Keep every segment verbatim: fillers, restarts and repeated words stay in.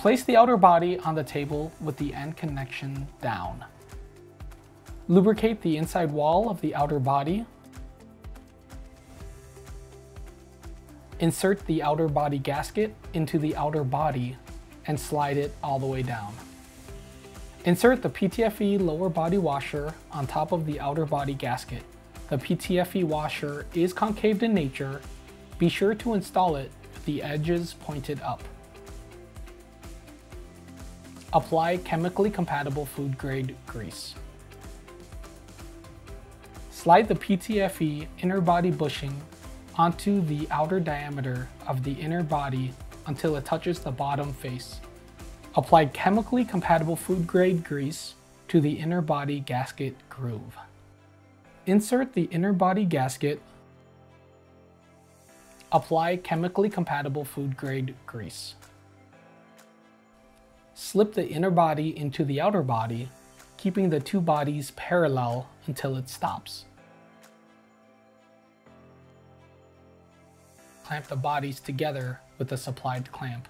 Place the outer body on the table with the end connection down. Lubricate the inside wall of the outer body. Insert the outer body gasket into the outer body and slide it all the way down. Insert the P T F E lower body washer on top of the outer body gasket. The P T F E washer is concaved in nature. Be sure to install it with the edges pointed up. Apply chemically compatible food grade grease. Slide the P T F E inner body bushing onto the outer diameter of the inner body until it touches the bottom face. Apply chemically compatible food grade grease to the inner body gasket groove. Insert the inner body gasket. Apply chemically compatible food grade grease. Slip the inner body into the outer body, keeping the two bodies parallel until it stops. Clamp the bodies together with a supplied clamp.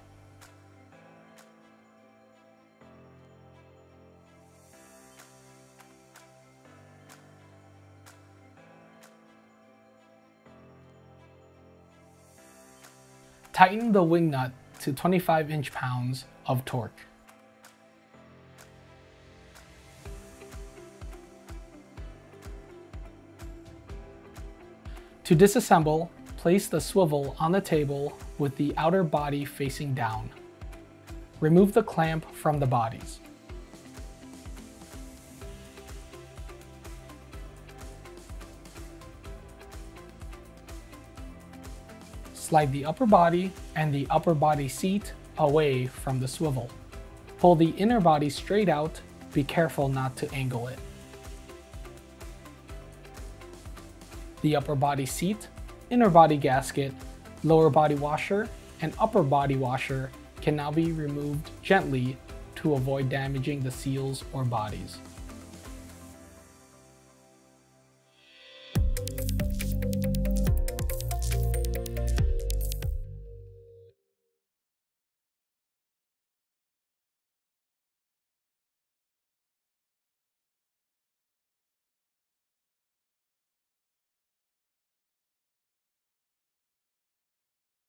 Tighten the wing nut to twenty-five inch pounds of torque. To disassemble, place the swivel on the table with the outer body facing down. Remove the clamp from the bodies. Slide the upper body and the upper body seat away from the swivel. Pull the inner body straight out. Be careful not to angle it. The upper body seat, inner body gasket, lower body washer, and upper body washer can now be removed gently to avoid damaging the seals or bodies.